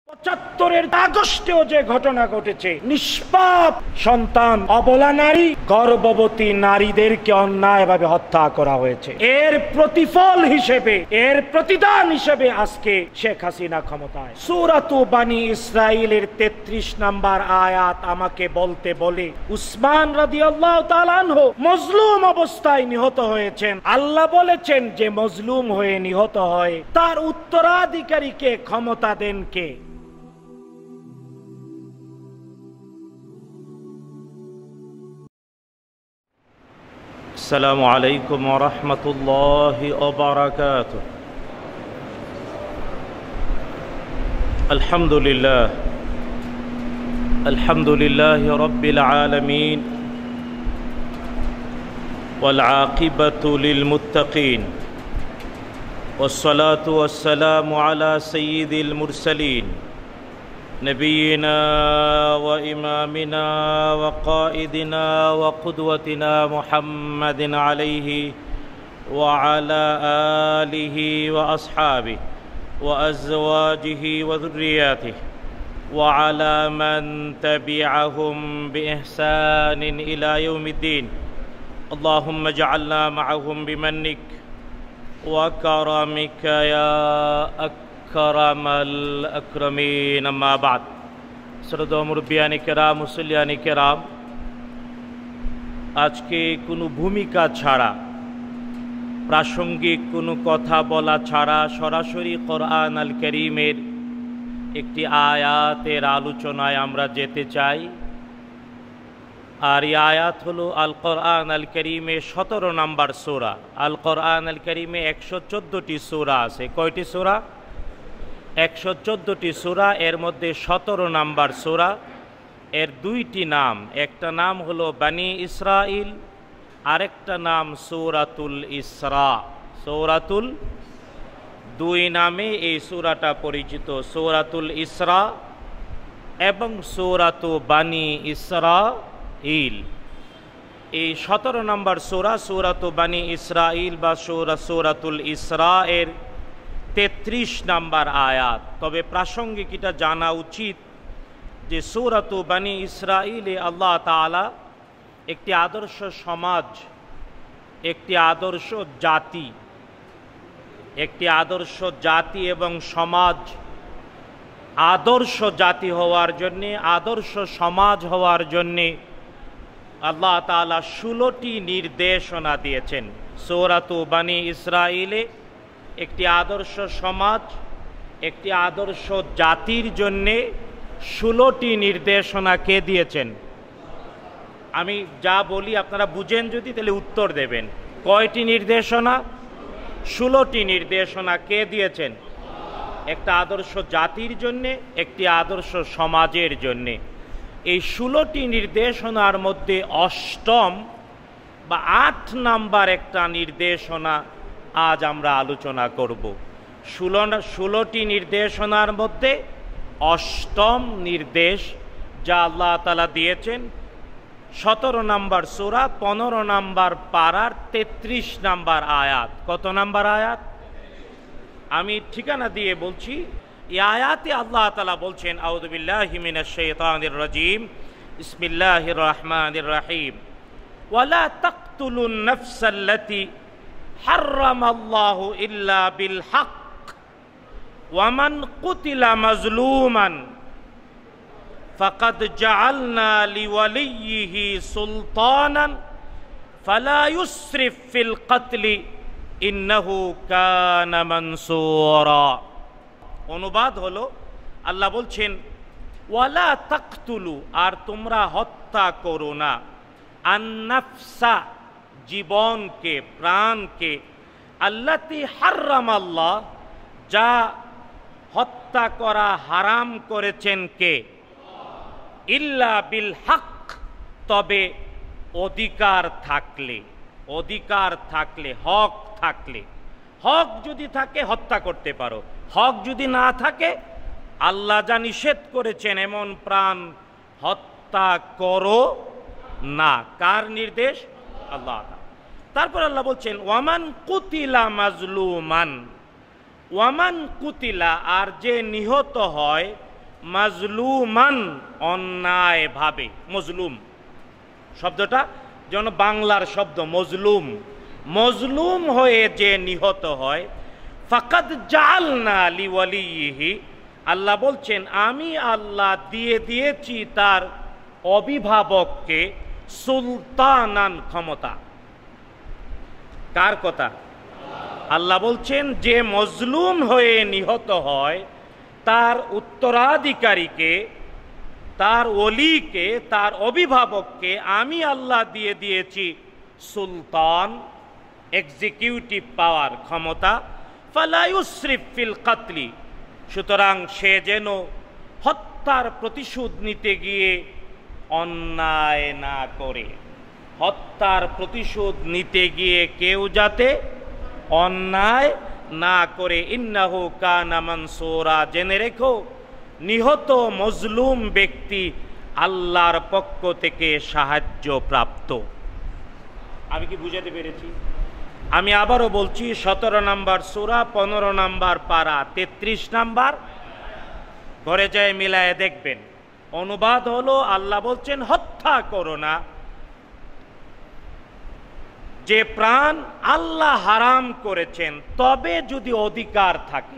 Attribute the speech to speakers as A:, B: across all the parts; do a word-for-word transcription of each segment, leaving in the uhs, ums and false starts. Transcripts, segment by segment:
A: পঁচাত্তরের আগস্টেও যে ঘটনা ঘটেছে, নিষ্পাপ সন্তান, অবলা নারী, গর্ভবতী নারীদেরকে অন্যায়ভাবে হত্যা করা হয়েছে। এর প্রতিফল হিসেবে, এর প্রতিদান হিসেবে আজকে শেখ হাসিনা ক্ষমতায়। সূরাতু বানি ইসরাইলের তেত্রিশ নাম্বার আয়াত আমাকে বলতে বলে উসমান রাদিয়াল্লাহু তাআলা আনহু মজলুম অবস্থায় নিহত হয়েছেন। আল্লাহ বলেছেন যে মজলুম হয়ে নিহত হয় তার উত্তরাধিকারীকে ক্ষমতা দেন কে?
B: السلام عليكم ورحمة الله وبركاته. الحمد لله الحمد لله رب العالمين والعاقبة للمتقين والصلاة والسلام على سيد المرسلين نبينا وإمامنا وقائدنا وقدوتنا محمد عليه وعلى آله وأصحابه وأزواجه وذرياته وعلى من تبعهم بإحسان إلى يوم الدين. اللهم اجعلنا معهم بمنك وكرمك يا أكرم কারামাল আকরামিন। আম্মা বাদ। শ্রদ্ধেয় মুরব্বিয়ানি কেরাম, মুসল্লিয়ানি কেরাম, আজকে কোনো ভূমিকা ছাড়া, প্রাসঙ্গিক কোনো কথা বলা ছাড়া সরাসরি কোরআন আল কারীমের একটি আয়াতের আলোচনায় আমরা যেতে চাই। আর এই আয়াত হলো আল কোরআন আল কারীমে সতেরো নম্বর সূরা। আল কোরআন আল কারীমে একশো চোদ্দোটি সূরা আছে। কয়টি সূরা? একশো চোদ্দোটি সূরা। এর মধ্যে সতেরো নাম্বার সূরা। এর দুইটি নাম, একটা নাম হলো বানি ইসরাইল, আরেকটা নাম সূরাতুল ইসরা। সূরাতুল, দুই নামে এই সূরাটা পরিচিত, সূরাতুল ইসরা এবং সূরাতু বানি ইসরাইল। এই সতেরো নম্বর সূরা সূরাতু বানি ইসরাইল বা সূরা সূরাতুল ইসরা এর তেত্রিশ নাম্বার আয়াত। তবে প্রাসঙ্গিক এটা জানা উচিত যে সূরাতু বানি ইসরাইলে আল্লাহ তাআলা একটি আদর্শ সমাজ, একটি আদর্শ জাতি, একটি আদর্শ জাতি এবং সমাজ, আদর্শ জাতি হওয়ার জন্যে, আদর্শ সমাজ হওয়ার জন্যে আল্লাহ তাআলা ষোলোটি নির্দেশনা দিয়েছেন। সূরাতু বানি ইসরাইলে একটি আদর্শ সমাজ, একটি আদর্শ জাতির জন্যে ষোলোটি নির্দেশনা কে দিয়েছেন? আমি যা বলি আপনারা বুঝেন যদি, তাহলে উত্তর দেবেন। কয়টি নির্দেশনা? ষোলোটি নির্দেশনা কে দিয়েছেন? একটা আদর্শ জাতির জন্যে, একটি আদর্শ সমাজের জন্যে। এই ষোলোটি নির্দেশনার মধ্যে অষ্টম বা আট নাম্বার একটা নির্দেশনা আজ আমরা আলোচনা করব। ষোলো ষোলোটি নির্দেশনার মধ্যে অষ্টম নির্দেশ যা আল্লাহ তাআলা দিয়েছেন সতেরো নাম্বার সূরা, পনেরো নাম্বার পারার তেত্রিশ নাম্বার আয়াত। কত নাম্বার আয়াত? আমি ঠিকানা দিয়ে বলছি। এই আয়াতে আল্লাহ তাআলা বলছেন, আউযু বিল্লাহি মিনাশ শাইতানির রাজীম, বিসমিল্লাহির রহমানির রহিম, ওয়ালা তাকতুলুন নাফসাল্লাতী হারামাল্লাহু ইল্লা বিল হক ওয়ামান কুতিলা মাজলুমান ফাকাদ জাআলনা লিওয়ালিয়িহি সুলতানান ফালা ইউসরিফ ফিল কতলি ইন্নাহু কানা মানসুরা। অনুবাদ হলো, আল্লাহ বলছেন ওয়ালা তাকতুলু, আর তোমরা হত্যা করো না, আন-নাফসা, জীবনকে, প্রাণকে, আল্লাতী হারামাল্লাহ, যা হত্যা করা হারাম করেছেন কে? ইল্লা বিল হক, তবে অধিকার থাকলে, অধিকার থাকলে, হক থাকলে। হক যদি থাকে হত্যা করতে পারো, হক যদি না থাকে আল্লাহ যা নিষেধ করেছেন এমন প্রাণ হত্যা করো না। কার নির্দেশ? আল্লাহ। তারপর আল্লাহ বলছেন ওয়ামান কুতিলা মাজলুমান, ওয়ামান কুতিলা, আর যে নিহত হয় মাজলুমান অন্যায় ভাবে, মজলুম শব্দটা যেন বাংলার শব্দ মজলুম, মজলুম হয়ে যে নিহত হয়, ফাকাদ জাআলনা লিওয়ালিহি, আল্লাহ বলছেন আমি আল্লাহ দিয়ে দিয়েছি তার অভিভাবককে সুলতানান, ক্ষমতা। কার কথা? আল্লাহ বলছেন যে মজলুম হয়ে নিহত হয় তার উত্তরাধিকারীকে, তার ওলিকে, তার অভিভাবককে আমি আল্লাহ দিয়ে দিয়েছি সুলতান, এক্সিকিউটিভ পাওয়ার, ক্ষমতা। ফালা ইউসরিফ ফিল কাতলি, সুতরাং সে যেন হত্যার প্রতিশোধ নিতে গিয়ে অন্যায় না করে, হত্যার প্রতিশোধ নিতে গিয়ে কেউ যাতে অন্যায় না করে। ইন্নাহু কানা মানসুরা, জেনে রেখো নিহত মজলুম ব্যক্তি আল্লাহর পক্ষ থেকে সাহায্য প্রাপ্ত। আমি কি বুঝাতে পেরেছি? আমি আবারও বলছি, সতেরো নাম্বার সূরা, পনেরো নাম্বার পারা, তেত্রিশ নাম্বার, ঘরে যায় মিলায়ে দেখবেন। অনুবাদ হলো আল্লাহ বলছেন হত্যা করো না যে প্রাণ আল্লাহ হারাম করেছেন, তবে যদি অধিকার থাকে।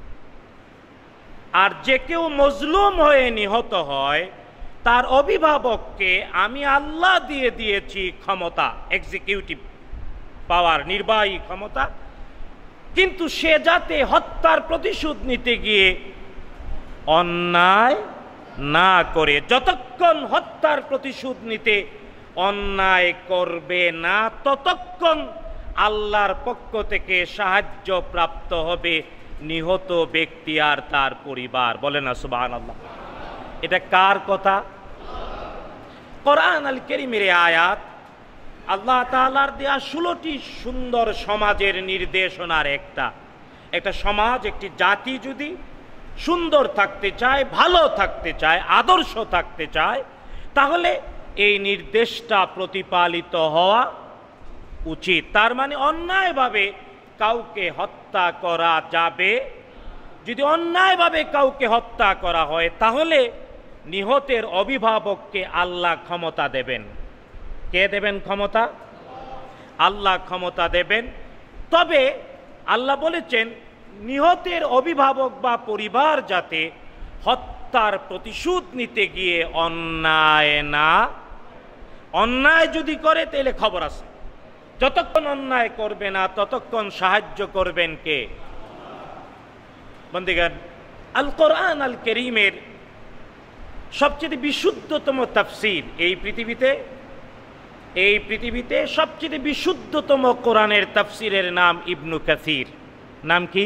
B: আর যে কেউ মজলুম হয়ে নিহত হয় তার অভিভাবককে আমি আল্লাহ দিয়ে দিয়েছি ক্ষমতা, এক্সিকিউটিভ পাওয়ার, নির্বাহী ক্ষমতা, কিন্তু সে যাতে হত্যার প্রতিশোধ নিতে গিয়ে অন্যায় না করে। যতক্ষণ হত্যার প্রতিশোধ নিতে অন্যায় করবে না ততক্ষণ আল্লাহর পক্ষ থেকে সাহায্য প্রাপ্ত হবে নিহত ব্যক্তি আর তার পরিবার। বলে না সুবহানাল্লাহ। এটা কার কথা? কোরআন আল কারীমের আয়াত। আল্লাহ তাআলার দেয়া ষোলোটি সুন্দর সমাজের নির্দেশনার একটা একটা সমাজ, একটি জাতি যদি সুন্দর থাকতে চায়, ভালো থাকতে চায়, আদর্শ থাকতে চায়, তাহলে এই নির্দেশটা প্রতিপালিত হওয়া উচিত। তার মানে অন্যায়ভাবে কাউকে হত্যা করা যাবে। যদি অন্যায়ভাবে কাউকে হত্যা করা হয় তাহলে নিহতের অভিভাবককে আল্লাহ ক্ষমতা দেবেন। কে দেবেন ক্ষমতা? আল্লাহ ক্ষমতা দেবেন। তবে আল্লাহ বলেছেন নিহতের অভিভাবক বা পরিবার যাতে হত্যার প্রতিশোধ নিতে গিয়ে অন্যায় না, অন্যায় যদি করে তাহলে খবর আছে। যতক্ষণ অন্যায় করবে না ততক্ষণ সাহায্য করবেন কে? বন্ধুগণ, আল কোরআন আল কারীমের সবচেয়ে বিশুদ্ধতম তাফসীর এই পৃথিবীতে, এই পৃথিবীতে সবচেয়ে বিশুদ্ধতম কোরআনের তাফসীরের নাম ইবনু কাসির। নাম কি?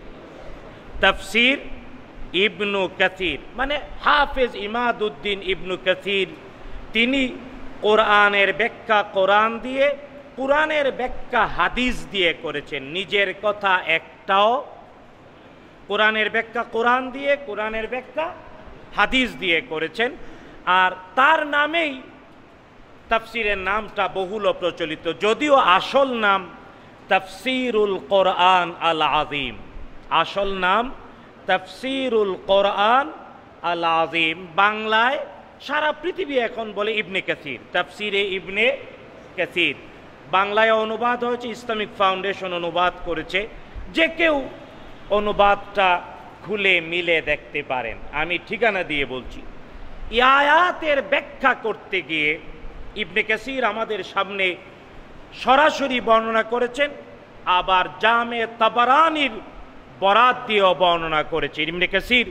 B: তাফসীর ইবনু কাসির, মানে হাফেজ ইমাদউদ্দিন ইবনু কাসির। তিনি কোরআনের ব্যাখ্যা কোরআন দিয়ে, কোরআনের ব্যাখ্যা হাদিস দিয়ে করেছেন। নিজের কথা একটাও, কোরআনের ব্যাখ্যা কোরআন দিয়ে, কোরআনের ব্যাখ্যা হাদিস দিয়ে করেছেন। আর তার নামেই তাফসীরের নামটা বহুল প্রচলিত, যদিও আসল নাম তাফসীরুল কোরআন আল আযীম। আসল নাম তাফসীরুল কোরআন আল আযীম। বাংলায় সারা পৃথিবী এখন বলে ইবনে কাসির, তাফসীরে ইবনে কাসির। বাংলায় অনুবাদ হয়েছে, ইসলামিক ফাউন্ডেশন অনুবাদ করেছে। যে কেউ অনুবাদটা খুলে মিলে দেখতে পারেন। আমি ঠিকানা দিয়ে বলছি। এই আয়াতের ব্যাখ্যা করতে গিয়ে ইবনে কাসির আমাদের সামনে সরাসরি বর্ণনা করেছেন, আবার জামে তাবারানির বরাত দিয়েও বর্ণনা করেছেন। ইবনে কাসির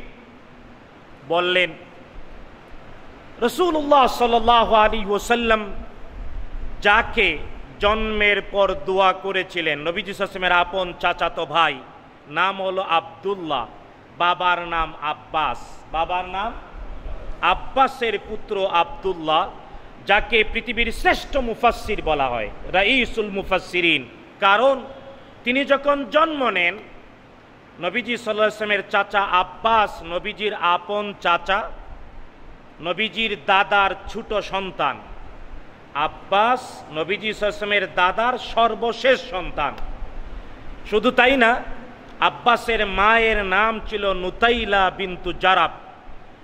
B: বললেন রাসূলুল্লাহ সাল্লাল্লাহু আলাইহি ওয়াসাল্লাম যাকে জন্মের পর দোয়া করেছিলেন, নবীজি সাল্লাল্লাহু আলাইহি ওয়াসাল্লামের আপন চাচাতো ভাই, নাম হলো আব্দুল্লাহ, বাবার নাম আব্বাস, বাবার নাম আব্বাসের পুত্র আব্দুল্লাহ, যাকে পৃথিবীর শ্রেষ্ঠ মুফাসসির বলা হয়, রাইসুল মুফাসসিরিন। কারণ তিনি যখন জন্ম নেন, নবীজি সাল্লাল্লাহু আলাইহি ওয়াসাল্লামের চাচা আব্বাস নবীজির আপন চাচা, নবীজির দাদার ছোট সন্তান। আব্বাস নবীজি সাল্লাল্লাহু আলাইহি ওয়াসাল্লামের দাদার সর্বশেষ সন্তান। শুধু তাই না, আব্বাসের মায়ের নাম ছিল নুতাইলা বিনতু জারাব।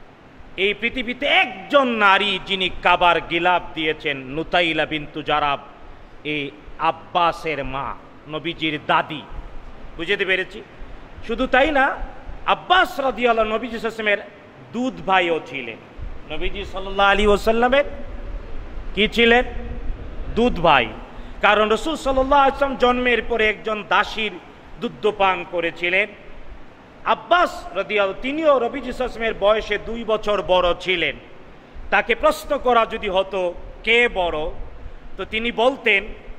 B: এই পৃথিবীতে একজন নারী যিনি কাবার গিলাফ দিয়েছেন, নুতাইলা বিনতু জারাব, এই আব্বাসের মা, নবীজির দাদি। বুঝতে পেরেছি? শুধু তাই না, আব্বাস রাদিয়াল্লাহু নবীজি সাল্লাল্লাহু আলাইহি ওয়াসাল্লামের দুধ ভাইও ছিলেন। নবীজি সাল্লাল্লাহু আলাইহি ওয়াসাল্লামের কি ছিলেন? দুধ ভাই। কারণ রাসূল সাল্লাল্লাহু আলাইহি ওয়াসাল্লাম জন্মের পরে একজন দাসীর দুধ পান করেছিলেন। আব্বাস রাদিয়াল্লাহু তিনিও নবীজি সাল্লাল্লাহু আলাইহি ওয়াসাল্লামের বয়সে দুই বছর বড় ছিলেন। তাকে প্রশ্ন করা যদি হতো কে বড়, তো তিনি বলতেন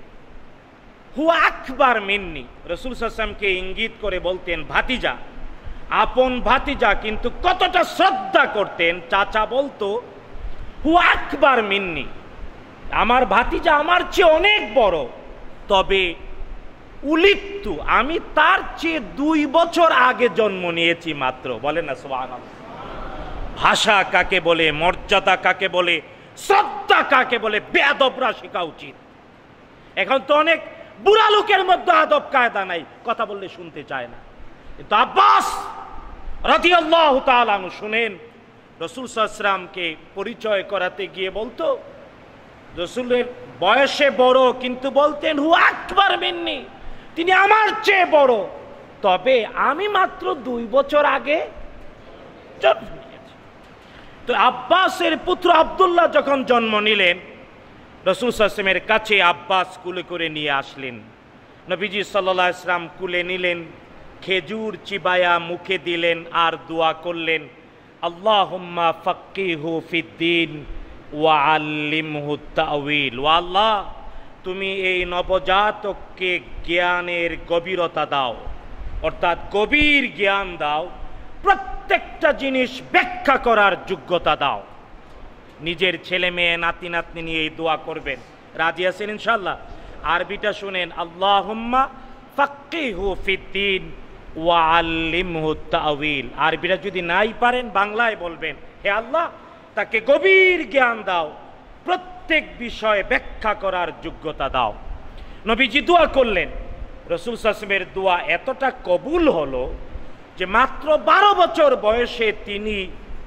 B: হুয়া আকবার মিন্নি। রাসূল সাল্লাল্লাহু আলাইহি ওয়াসাল্লামকে ইঙ্গিত করে বলতেন ভাতিজা, আপন ভাতিজা, কিন্তু কতটা শ্রদ্ধা করতেন। চাচা বলতো হুয়া আকবার মিন্নি, আমার ভাতিজা আমার চেয়ে অনেক বড়, তবে উলিত্তু, আমি তার চেয়ে দুই বছর আগে জন্ম নিয়েছি মাত্র। বলেন না সুবহানাল্লাহ। ভাষা কাকে বলে, মর্যাদা কাকে বলে, শ্রদ্ধা কাকে বলে, বেয়াদবরা শেখা উচিত। এখন তো অনেক বুড়া লোকের মধ্যে আদব কায়দা নাই, কথা বললে শুনতে চায় না। কিন্তু আব্বাস রাদিয়াল্লাহু তাআলা আনহু শুনেন, রাসূল সাল্লাল্লাহু আলাইহি ওয়াসাল্লামকে পরিচয় করাতে গিয়ে বলতো, রাসূলের বয়সে বড় কিন্তু বলতেন হুয়া আকবার মিন্নি, তিনি আমার চেয়ে বড়, তবে আমি মাত্র দুই বছর আগে জন্ম নিয়েছি। তো আব্বাসের পুত্র আব্দুল্লাহ যখন জন্ম নিলেন, রাসূল সাল্লাল্লাহু আলাইহি ওয়াসাল্লামের কাছে আব্বাস কুলে করে নিয়ে আসলেন। নবীজি সাল্লাল্লাহু আলাইহি ওয়াসাল্লাম কুলে নিলেন, খেজুর চিবায়া মুখে দিলেন আর দোয়া করলেন, আল্লাহুম্মা ফাক্কিহু ফিদ্দীন ওয়া আল্লিমহু তা'ওয়িল। ওয়া আল্লাহ, তুমি এই নবজাতককে জ্ঞানের গভীরতা দাও, অর্থাৎ গভীর জ্ঞান দাও, প্রত্যেকটা জিনিস ব্যাখ্যা করার যোগ্যতা দাও। নিজের ছেলে মেয়ে নাতি নাতনি নিয়ে এই দোয়া করবেন। রাজি আছেন ইনশাআল্লাহ? আরবিটা শুনেন, আল্লাহুম্মা ফাক্কিহু ফিদ্দীন ওয়া আল্লিমহু তা'ওয়িল। আরবিটা যদি নাই পারেন বাংলায় বলবেন, হে আল্লাহ, তাকে গভীর জ্ঞান দাও, প্রত্যেক বিষয়ে ব্যাখ্যা করার যোগ্যতা দাও। নবীজি দোয়া করলেন। রাসূল সাল্লাল্লাহু আলাইহি ওয়াসাল্লামের দোয়া এতটা কবুল হলো যে মাত্র বারো বছর বয়সে তিনি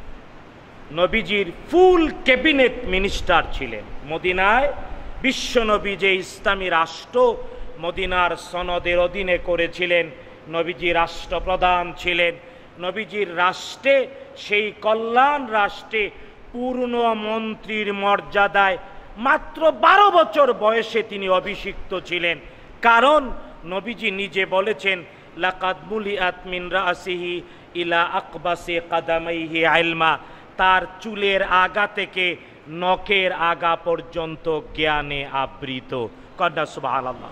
B: নবীজির ফুল ক্যাবিনেট মিনিস্টার ছিলেন। মদিনায় বিশ্বনবী যে ইসলামী রাষ্ট্র মদিনার সনদের অধীনে করেছিলেন, নবীজি রাষ্ট্রপ্রধান ছিলেন। নবীজির রাষ্ট্রে, সেই কল্যাণ রাষ্ট্রে পূর্ণ মন্ত্রীর মর্যাদায় মাত্র বারো বছর বয়সে তিনি অভিষিক্ত ছিলেন। কারণ নবীজি নিজে বলেছেন, লাকাদ মুলিআত মিন রাসিহি ইলা আকবাসি কাদামাইহি ইলমা, তার চুলের আগা থেকে নখের আগা পর্যন্ত জ্ঞানে আবৃত। কন্যা সুবহানাল্লাহ।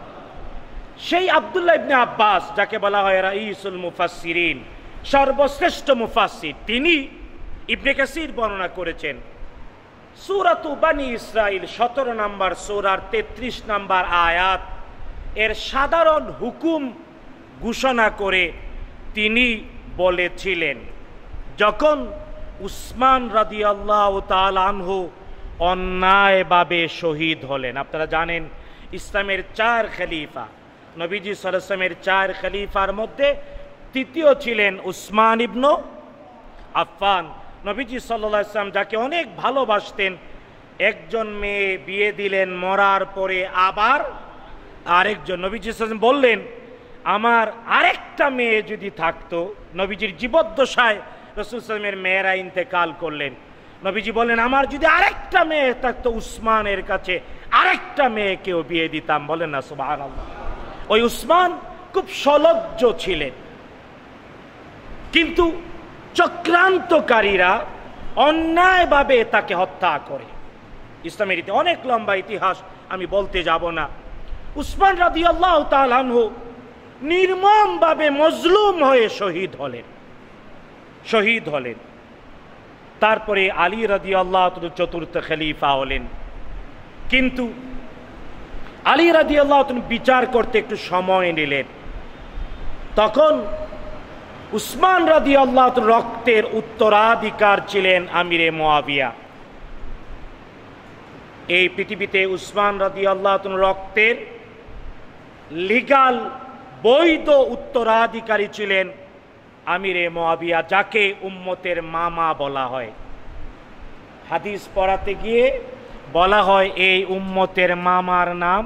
B: সেই আব্দুল্লাহ ইবনে আব্বাস, যাকে বলা হয় রাইসুল মুফাসসিরিন, সর্বশ্রেষ্ঠ মুফাসসির, তিনি ইবনে কাসির বর্ণনা করেছেন সূরাতু বানি ইসরাইল সতেরো নম্বর সূরার তেত্রিশ নম্বর আয়াত এর সাধারণ হুকুম ঘোষণা করে তিনি বলেছিলেন, যখন উসমান রাদিয়াল্লাহু তাআলা আনহু অন্যায়ভাবে শহীদ হলেন। আপনারা জানেন ইসলামের চার খলিফা, নবীজি সাল্লাল্লাহু আলাইহি ওয়াসাল্লামের চার খলিফার মধ্যে তৃতীয় ছিলেন উসমান ইবনে আফফান। নবীজি সাল্লাল্লাহু আলাইহি ওয়াসাল্লাম যাকে অনেক ভালোবাসতেন, একজন মেয়ে বিয়ে দিলেন, মরার পরে আবার আরেকজন। নবীজি সাল্লাল্লাহু আলাইহি ওয়াসাল্লাম বললেন, আমার আরেকটা মেয়ে যদি থাকতো। নবীজির জীবদ্দশায় রাসূল সাল্লাল্লাহু আলাইহি ওয়াসাল্লামের মেয়েরা ইন্তেকাল করলেন। নবীজি বললেন, আমার যদি আরেকটা মেয়ে থাকতো, উসমানের কাছে আরেকটা মেয়েকেও বিয়ে দিতাম। বলেন না সুবহানাল্লাহ। ওই উসমান খুব সলজ্জ ছিলেন, কিন্তু চক্রান্তকারীরা অন্যায়ভাবে তাকে হত্যা করে। ইসলামের ইতিহাস অনেক লম্বা ইতিহাস, আমি বলতে যাব না। উসমান রাদিয়াল্লাহু তাআলা আনহু নির্মমভাবে মজলুম হয়ে শহীদ হলেন শহীদ হলেন তারপরে আলী রাদিয়াল্লাহু তাআলা চতুর্থ খলিফা হলেন। কিন্তু আলী রাদিয়াল্লাহু তাআলা বিচার করতে একটু সময় নিলেন। তখন উসমান রাদিয়াল্লাহু তাআলা রক্তের উত্তরাধিকার ছিলেন আমিরে মুয়াবিয়া। এই পৃথিবীতে উসমান রাদিয়াল্লাহু তাআলা রক্তের লিগাল বৈধ উত্তরাধিকারী ছিলেন
A: আমিরে মুআবিয়া, যাকে উম্মতের মামা বলা হয়। হাদিস পড়াতে গিয়ে বলা হয় এই উম্মতের মামার নাম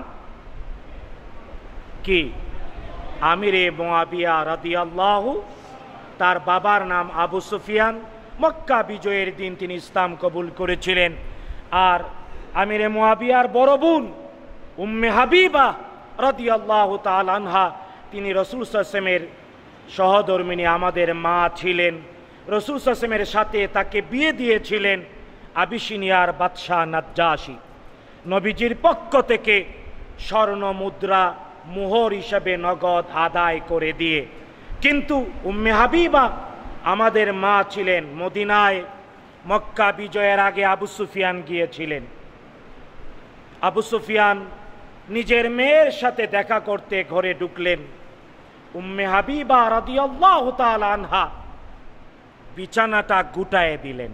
A: কি? আমিরে মুআবিয়া রাদিয়াল্লাহু। তার বাবার নাম আবু সুফিয়ান। মক্কা বিজয়ের দিন তিনি ইসলাম কবুল করেছিলেন। আর আমিরে মুআবিয়ার বড় বোন উম্মে হাবিবা রাদিয়াল্লাহু তাআলা আনহা, তিনি রাসূল সাল্লাল্লাহু আলাইহি ওয়াসাল্লামের সহধর্মিণী, আমাদের মা ছিলেন। রাসূল সাল্লাল্লাহু আলাইহি ওয়াসাল্লামের সাথে তাকে বিয়ে দিয়েছিলেন আবিসিনিয়ার বাদশাহ নাজ্জাশী। নবীজির পক্ষ থেকে স্বর্ণ মুদ্রা মোহর হিসাবে নগদ আদায় করে দিয়ে। কিন্তু উম্মে হাবিবা আমাদের মা ছিলেন মদিনায়। মক্কা বিজয়ের আগে আবু সুফিয়ান গিয়েছিলেন। আবু সুফিয়ান নিজের মেয়ের সাথে দেখা করতে ঘরে ঢুকলেন। উম্মে হাবিবা রাদিয়াল্লাহু তাআলা আনহা বিছানাটা গুটায়ে দিলেন।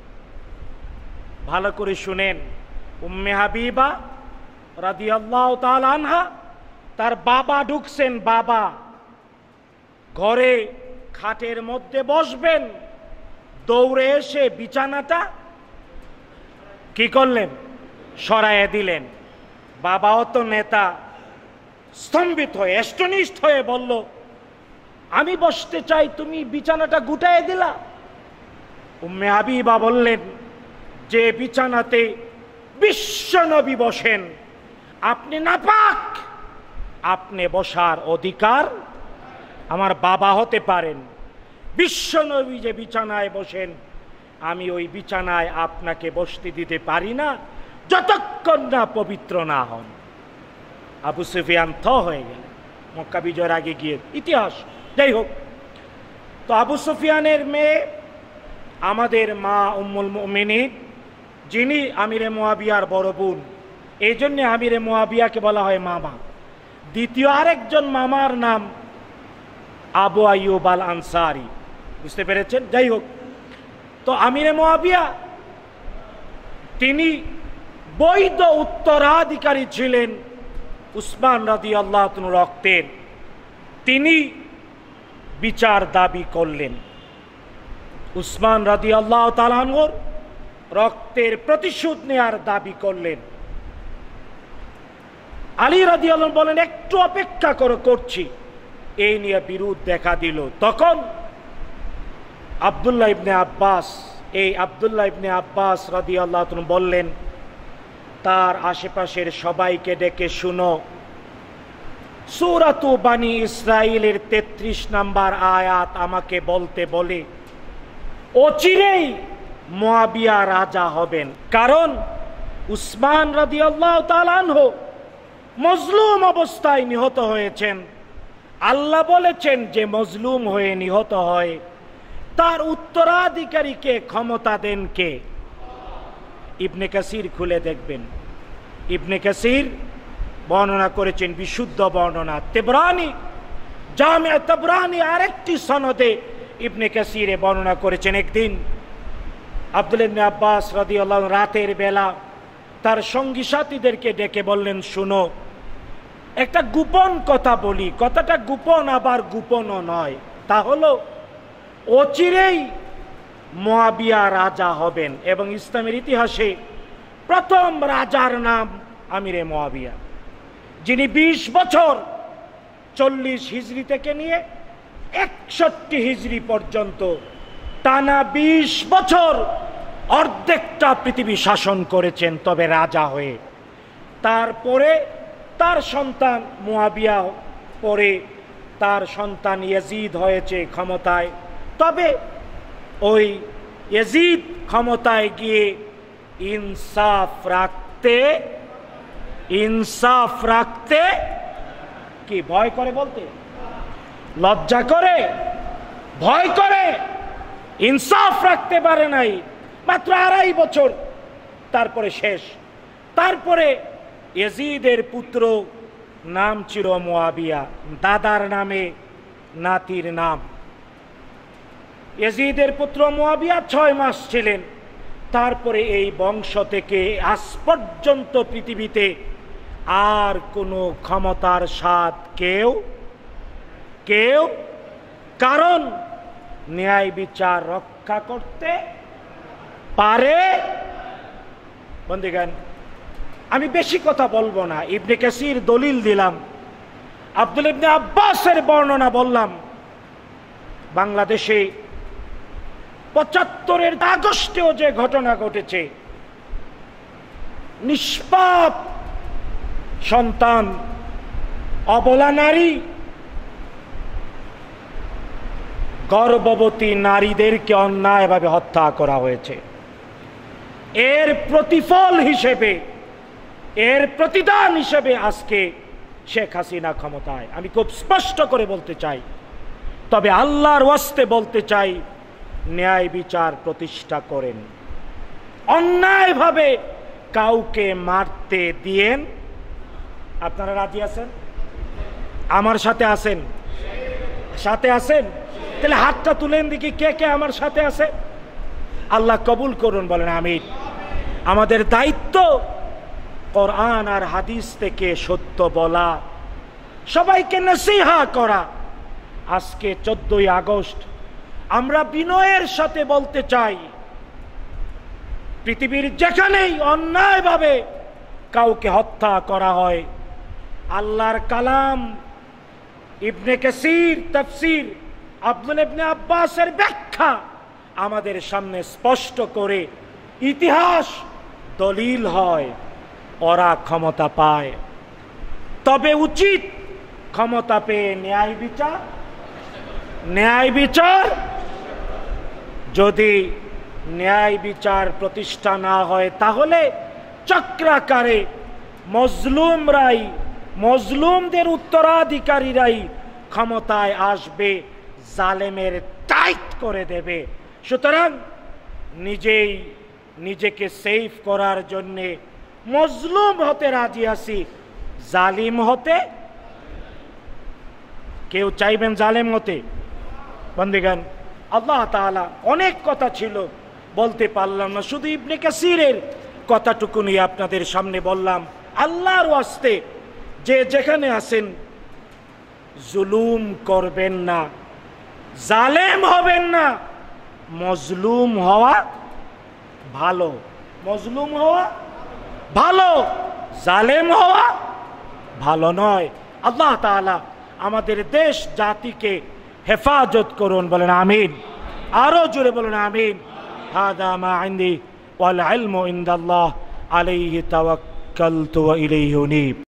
A: ভালো করে শুনেন, উম্মে হাবিবা রাদিয়াল্লাহু তাআলা আনহা, তার বাবা ঢুকছেন। বাবা ঘরে খাটের মধ্যে বসবেন, দৌড়ে এসে বিছানাটা কি করলেন? সরাইয়ে দিলেন। বাবাও তো নেতা, স্তম্ভিত হয়ে এষ্টনিষ্ঠ হয়ে বলল, আমি বসতে চাই, তুমি বিছানাটা গুটায়ে দিলা। উম্মে হাবিবা বললেন, যে বিছানাতে বিশ্ব নবী বসেন আপনি নাপাক, আপনি বসার অধিকার, আমার বাবা হতে পারেন, বিশ্ব নবী যে বিছানায় বসেন আমি ওই বিছানায় আপনাকে বসতে দিতে পারি না যতক্ষণ না পবিত্র না হন। আবু সুফিয়ান থ হয়ে গেল মক্কা বিজয়ের আগে গিয়ে। ইতিহাস যাই হোক, তো আবু সুফিয়ানের মেয়ে আমাদের মা উম্মুল মুমিনিন, যিনি আমিরে মুআবিয়ার বড় বোন, এই জন্য আমিরে মুআবিয়াকে বলা হয় মামা। দ্বিতীয় আরেকজন মামার নাম আবু আইয়ুব আল আনসারি। বুঝতে পেরেছেন? যাই হোক, তো আমিরে মুআবিয়া তিনি বৈধ উত্তরাধিকারী ছিলেন উসমান রাদিয়াল্লাহু তাআলা রক্তের। তিনি বিচার দাবি করলেন, উসমান রাদিয়াল্লাহু তাআলা আনহুর রক্তের প্রতিশোধ নেয়ার দাবি করলেন। আলী রাদিয়াল্লাহু আনহু বলেন, একটু অপেক্ষা করো, করছি। এই নিয়ে বিরোধ দেখা দিল। তখন আব্দুল্লাহ ইবনে আব্বাস, এই আব্দুল্লাহ ইবনে আব্বাস রাদিয়াল্লাহু তাআলা বললেন, তার আশেপাশের সবাইকে ডেকে শুনো, সূরাতু বানি ইসরাইলের তেত্রিশ নম্বর আয়াত আমাকে বলতে বলে অচিরেই মুআবিয়া রাজা হবেন। কারণ উসমান রাদিয়াল্লাহু তাআলা আনহু মজলুম অবস্থায় নিহত হয়েছেন। আল্লাহ বলেছেন যে মজলুম হয়ে নিহত হয় তার উত্তরাধিকারীকে ক্ষমতা দেন কে? ইবনে কাসির খুলে দেখবেন। ইবনে কাসির বর্ণনা করেছেন, বিশুদ্ধ বর্ণনা, তেবরানি, জামিয়া তাবরানি আরেকটি সনদে ইবনে কাসিরে বর্ণনা করেছেন। একদিন আব্দুল্লাহ ইবনে আব্বাস রাদিয়াল্লাহু আনহু রাতের বেলা তার সঙ্গী সাথীদেরকে ডেকে বললেন, শুনো, একটা গোপন কথা বলি, কথাটা গোপন আবার গোপনও নয়। তা হলো অচিরেই মুআবিয়া রাজা হবেন এবং ইসলামের ইতিহাসে প্রথম রাজার নাম আমিরে মুআবিয়া, যিনি বিশ বছর চল্লিশ হিজরি থেকে নিয়ে একষট্টি হিজরি পর্যন্ত টানা বিশ বছর অর্ধেকটা পৃথিবী শাসন করেছেন, তবে রাজা হয়ে। তারপরে তার সন্তান মুআবিয়া, পরে তার সন্তান ইয়াজিদ হয়েছে ক্ষমতায়। তবে ওই ইয়াজিদ ক্ষমতায় গিয়ে ইনসাফ রাখতে ইনসাফ রাখতে কি ভয় করে? বলতে লজ্জা করে, ভয় করে, ইনসাফ রাখতে পারে নাই। মাত্র আড়াই বছর, তারপরে শেষ। তারপরে ইয়াজিদের পুত্র, নাম ছিল মুআবিয়া, দাদার নামে নাতির নাম। ইয়াজিদের পুত্র মুআবিয়া ছয় মাস ছিলেন। তারপরে এই বংশ থেকে আজ পর্যন্ত পৃথিবীতে আর কোনো ক্ষমতার স্বাদ কেউ কেউ কারণ ন্যায় বিচার রক্ষা করতে পারে। বন্ধুগণ, আমি বেশি কথা বলবো না। ইবনে কাসির দলিল দিলাম, আব্দুল ইবনে আব্বাসের বর্ণনা বললাম। বাংলাদেশে পঁচাত্তরের আগস্টেও যে ঘটনা ঘটেছে, নিষ্পাপ সন্তান, অবলা নারী, গর্ভবতী নারীদেরকে অন্যায়ভাবে হত্যা করা হয়েছে। এর প্রতিফল হিসেবে, এর প্রতিদান হিসেবে আজকে শেখ হাসিনা ক্ষমতায়। আমি খুব স্পষ্ট করে বলতে চাই, তবে আল্লাহর ওয়াস্তে বলতে চাই, ন্যায় বিচার প্রতিষ্ঠা করেন। অন্যায়ভাবে কাউকে মারতে দিয়েন। আপনারা রাজি আছেন? আমার সাথে আছেন? সাথে আছেন? তাহলে হাতটা তুলেন দেখি কে কে আমার সাথে আছে। আল্লাহ কবুল করুন, বলেন আমিন। আমাদের দায়িত্ব কোরআন আর হাদিস থেকে সত্য বলা, সবাইকে নসিহা করা। আজকে চোদ্দই আগস্ট আমরা বিনয়ের সাথে বলতে চাই, পৃথিবীর যেখানেই অন্যায়ভাবে কাউকে হত্যা করা হয়, আল্লাহর কালাম, ইবনে কাসির তাফসীর, আব্দুল ইবনে আব্বাসের ব্যাখ্যা আমাদের সামনে স্পষ্ট করে ইতিহাস দলিল হয়, ওরা ক্ষমতা পায়। তবে উচিত ক্ষমতা পেয়ে ন্যায় বিচার, ন্যায় বিচার যদি ন্যায় বিচার প্রতিষ্ঠা না হয়, তাহলে চক্রাকারে মজলুমরাই, মজলুমদের উত্তরাধিকারীরাই ক্ষমতায় আসবে, জালেমের টাইট করে দেবে। সুতরাং নিজেই নিজেকে সেফ করার জন্যে মজলুম হতে রাজি আছি, জালিম হতে কেউ চাইবেন জালেম হতে? বন্ধুগণ, আল্লাহ তাআলা, অনেক কথা ছিল বলতে পারলাম না, শুধু ইবনে কাসিরের কথাটুকু নিয়ে আপনাদের সামনে বললাম। আল্লাহর ওয়াস্তে যে যেখানে আছেন, জুলুম করবেন না, জালেম হবেন না। মজলুম হওয়া ভালো, মজলুম হওয়া ভালো, জালেম হওয়া ভালো নয়। আল্লাহ তাআলা আমাদের দেশ জাতিকে হেফাজত করুন, বলেন আমিন। আরো জোরে বলেন আমিন। হাদা মা ইনদি ওয়াল ইলমু ইনদাল্লাহ আলাইহি তাওয়াক্কালতু ওয়া ইলাইহি উনীব।